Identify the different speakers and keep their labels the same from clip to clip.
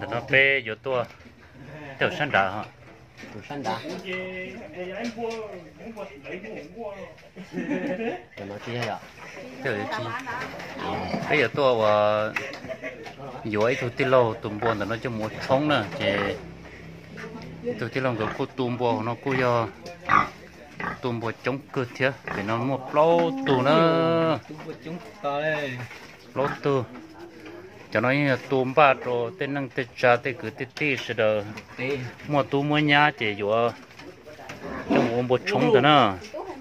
Speaker 1: thì nó bê vô tua tiểu sân đá hả
Speaker 2: Đủ sân đá. Để nó chia rồi.
Speaker 1: tiểu chi bây giờ tua và dưới tụi tì lô tụm buồn thì nó cho một trống nữa chỉ tụi tì lô có tụm buồn nó cũng do tụm buồn chống cơ thế để nó một lâu tụ nữa lâu tụ cho nó như tụm ba rồi tên năng tên cha tên cứ tên tì sẽ được mua tụm mua nhà chỉ dụ trong một bộ trống đó nữa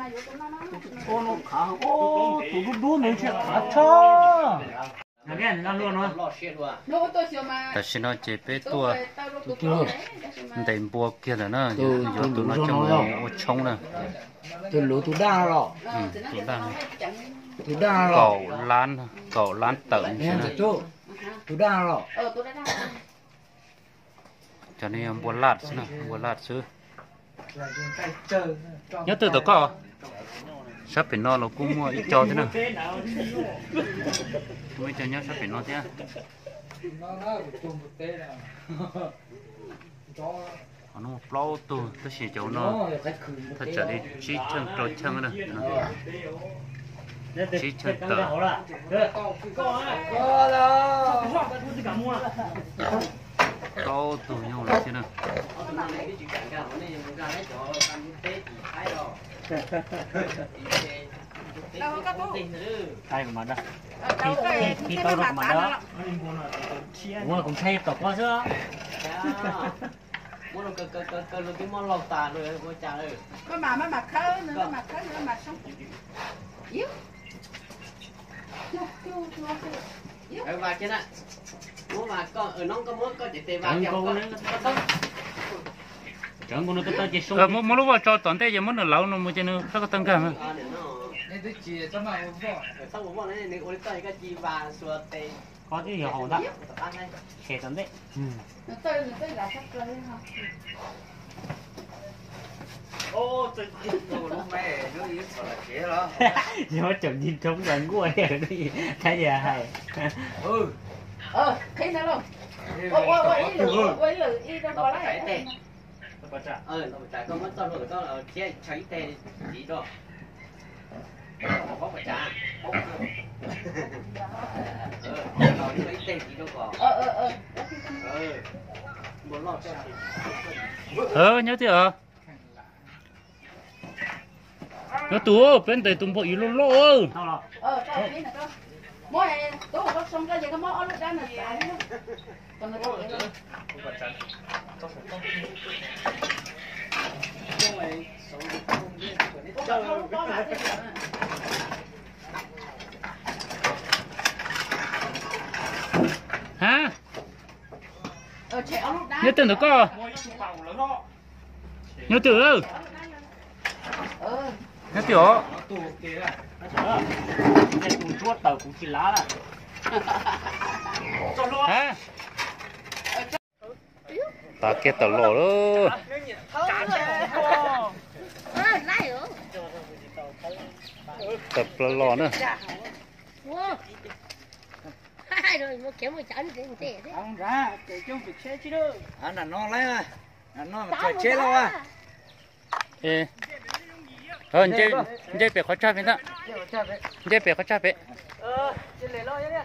Speaker 1: tại sao nó chỉ biết tua đèn bùa kia là nó dụ tụi nó trong một trống nè
Speaker 2: Từ lúa tụi đa rồi. Tụi đa rồi.
Speaker 1: cậu lan tận
Speaker 2: Tụi đa rồi.
Speaker 1: cho nên buôn lạt xứ nhớ từ tụi có sắp phải nó cũng mua ít cho thế nào mấy cho nhớ sắp phải nó thế nó lâu tu tôi chỉ cháu nó thật trở đi chỉ chân trôi chân nữa chỉ chân tờ câu tù nhau là thế nào tay của mình đó khi tao được mà đó mua cũng thay tộc quá chứ
Speaker 2: mua được cái món lẩu tà rồi mua chả rồi
Speaker 3: có mà mới mặc khơi nữa mặc xong yếu
Speaker 2: ở vào trên này mua mà con ở nông có muốn có chỉ tiền vào kẹo con
Speaker 1: chẳng có nó tới chỉ số mua lúc vào cho toàn thế giờ muốn được lâu nó mua cho nó rất tăng cả mà
Speaker 2: cái gì cho mà sao bố này nếu ôi tới cái gì và sửa tê
Speaker 1: có chứ hiểu đó xe toàn thế
Speaker 3: nó tới là sắp tới ha
Speaker 2: ô tôi lúc này nó yếu là chế đó
Speaker 1: nhưng mà chậm nhìn trống gần của này đi cái gì hay
Speaker 3: khi nào luôn ôi ý đâu có lại
Speaker 2: tê nó trả con mất tao rồi tao ở chế cháy tê gì đó có phải trả nó cháy tê gì đâu có muốn lọt
Speaker 1: nhớ chưa nó túa bên đây tụm bộ yếu lô
Speaker 3: tao biết là mỗi tối hôm xong ra giờ cái món lúc đó là xả đi còn nó
Speaker 1: hả nhớ tưởng được co nhớ tưởng nhớ tưởng cùng chuột tàu cùng chỉ lá là hả ta kia tàu lỗ đó tập lò nữa
Speaker 4: rồi mua kéo một chén thì thế đấy.
Speaker 2: Ăn ra, cái chung việc chế chứ đâu. Ăn là no lấy à, no mà chơi chế đâu à.
Speaker 1: Ê, chơi bể khó chơi vậy đó. Chơi bể khó chơi vậy.
Speaker 2: Chơi lấy lo nhá.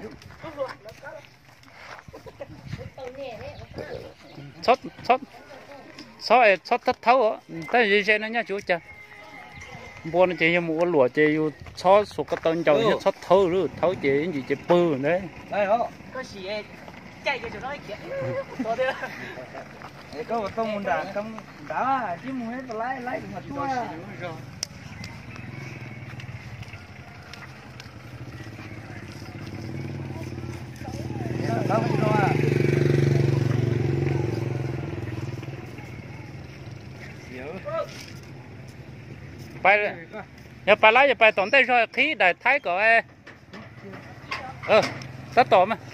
Speaker 1: Sót tất thấu á, tới gì chơi nó nhá chú cha. Buôn chơi như mua lúa chơi yêu sót số cái tông trầu như sót thấu rồi, thấu chơi gì chơi bự đấy.
Speaker 2: Đây hả? Có gì chạy cái chỗ đó kìa. Có đấy. Có một tông đàn không đá chứ mua hết lái được mà chua. Đâu có đâu à.
Speaker 1: Phải giờ phải lái giờ phải tổn tay rồi khí đại thái của tất tổ mà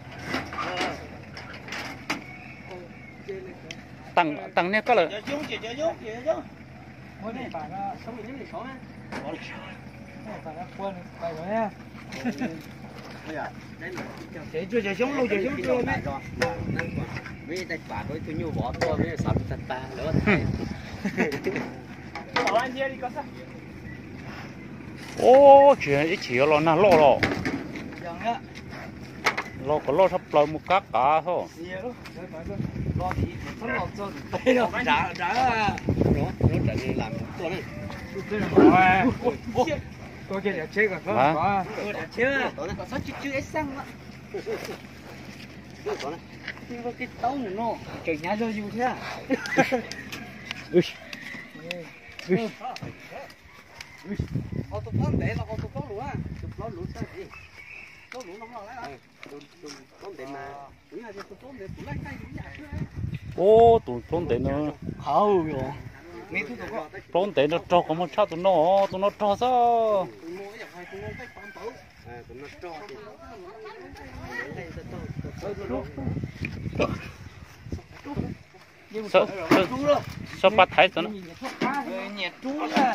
Speaker 1: tầng này có là
Speaker 2: chưa xuống luôn chưa xuống chưa vì đại bà với tôi nhiều bỏ tôi với sắm tận ba nữa bỏ anh đi có sao
Speaker 1: ô chuyện ít chiều lo na lo lo
Speaker 2: chẳng á
Speaker 1: lo có lo sắp lo một cá cá thôi
Speaker 2: lo thì không lo cho đây đâu đã nó trả đi làm tôi này tôi kia đã chơi rồi có tôi đã chưa có sao chưa ấy xăng á nhưng mà cái tàu này nó trời nhà cho dù thế à ô tô phóng để là ô tô phóng luôn á nó lún sao gì nó lún nó lại đó phóng để mà những hai tô phóng để phụ lấy tay cũng nhạt nữa
Speaker 1: ô tụi con để nó
Speaker 2: hầu rồi mấy thứ đó
Speaker 1: con để nó cho có một sao tụi nó cho sao sao bắt thấy sao nó
Speaker 2: nhẹ chú là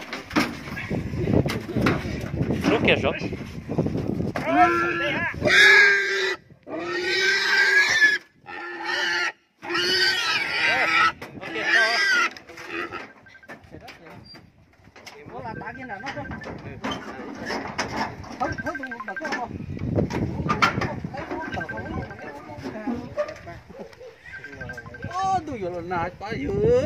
Speaker 1: lúc kia rồi
Speaker 2: tôi giờ là nãy ta vừa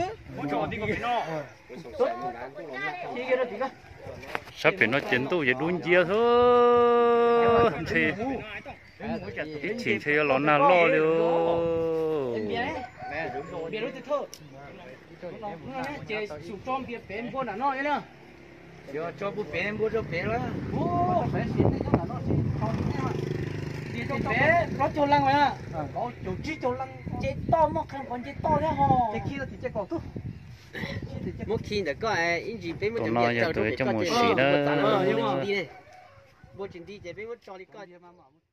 Speaker 1: sắp phải nó chiến đấu vậy đun chia thôi thì ít chỉ chơi lo na lo liu
Speaker 2: bia đối thơ nó chơi sụp tròn bia bén vô là nó vậy nè giờ cho bút bén vô cho bén lá ô bén xịn đấy chắc là nó xịn không đi cho bén có cho lăng vậy à có chỗ chi cho lăng chơi to mà không còn chơi to nữa hò chơi kia thì chơi còn tốt một khi đã có ai gì bên một
Speaker 1: nó giờ tụi trong một xí đó
Speaker 2: đi này một chuyện đi chơi bên một cho đi coi